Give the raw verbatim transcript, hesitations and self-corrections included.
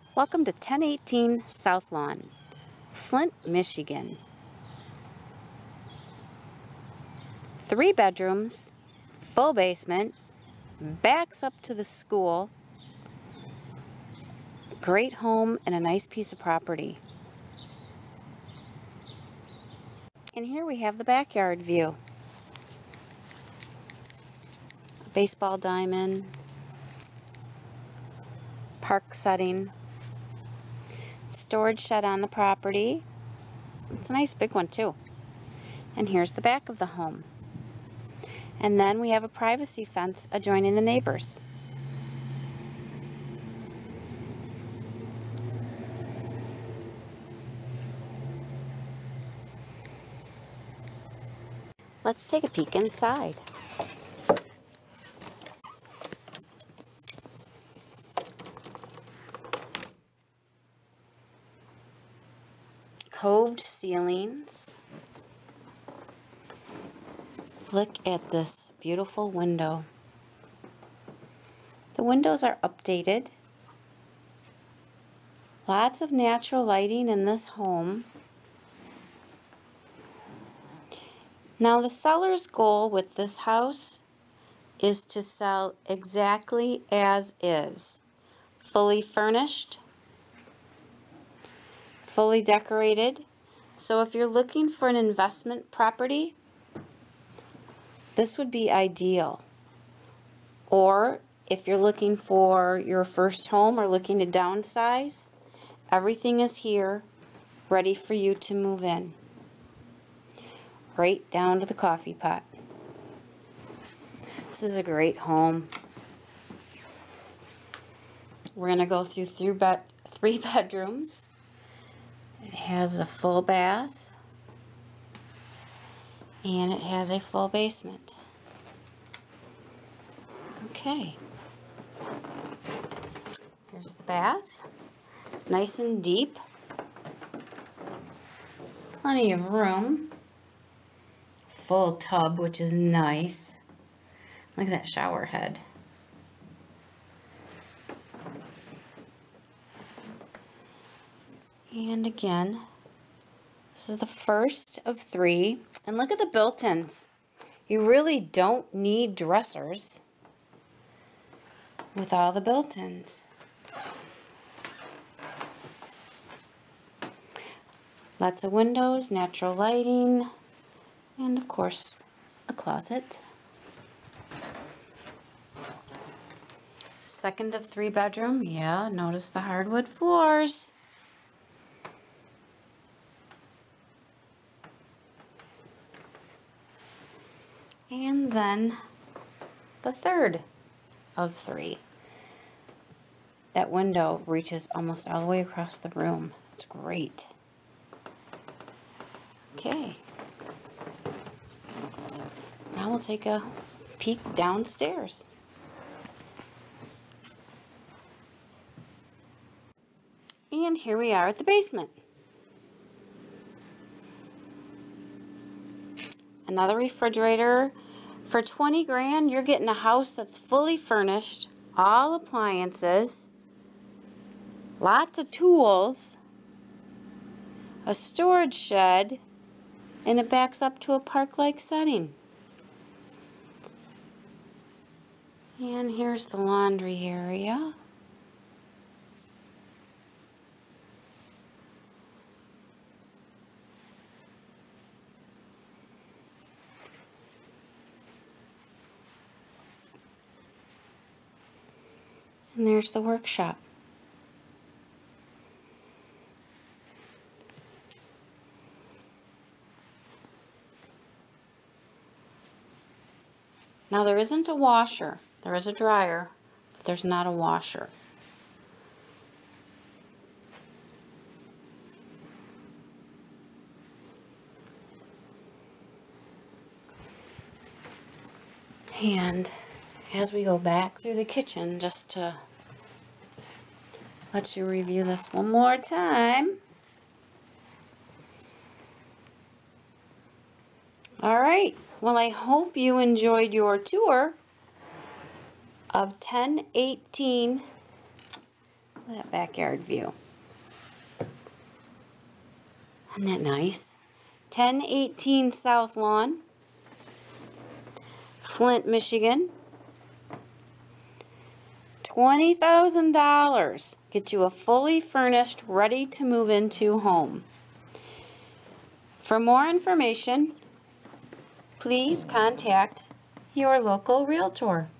Welcome to ten eighteen South Lawn, Flint, Michigan. Three bedrooms, full basement, backs up to the school. Great home and a nice piece of property. And here we have the backyard view. A baseball diamond, park setting, storage shed on the property. It's a nice big one too. And here's the back of the home. And then we have a privacy fence adjoining the neighbors. Let's take a peek inside. Coved ceilings. Look at this beautiful window. The windows are updated. Lots of natural lighting in this home. Now the seller's goal with this house is to sell exactly as is. Fully furnished, fully decorated. So if you're looking for an investment property, this would be ideal. Or if you're looking for your first home or looking to downsize, everything is here ready for you to move in. Right down to the coffee pot. This is a great home. We're going to go through three, bed three bedrooms. It has a full bath. And it has a full basement. Okay. Here's the bath. It's nice and deep. Plenty of room. Full tub, which is nice. Look at that shower head. And again, this is the first of three. And look at the built-ins. You really don't need dressers with all the built-ins. Lots of windows, natural lighting, and of course, a closet. Second of three bedroom, yeah, notice the hardwood floors. And then the third of three. That window reaches almost all the way across the room. It's great. Okay. Now we'll take a peek downstairs. And here we are at the basement. Another refrigerator. For twenty grand, you're getting a house that's fully furnished, all appliances, lots of tools, a storage shed, and it backs up to a park-like setting. And here's the laundry area. And there's the workshop. Now there isn't a washer. There is a dryer, but there's not a washer. And as we go back through the kitchen, just to let you review this one more time. All right. Well, I hope you enjoyed your tour of ten eighteen that backyard view. Isn't that nice? ten eighteen South Lawn, Flint, Michigan. twenty thousand dollars. Get you a fully furnished, ready to move into home. For more information, please contact your local realtor.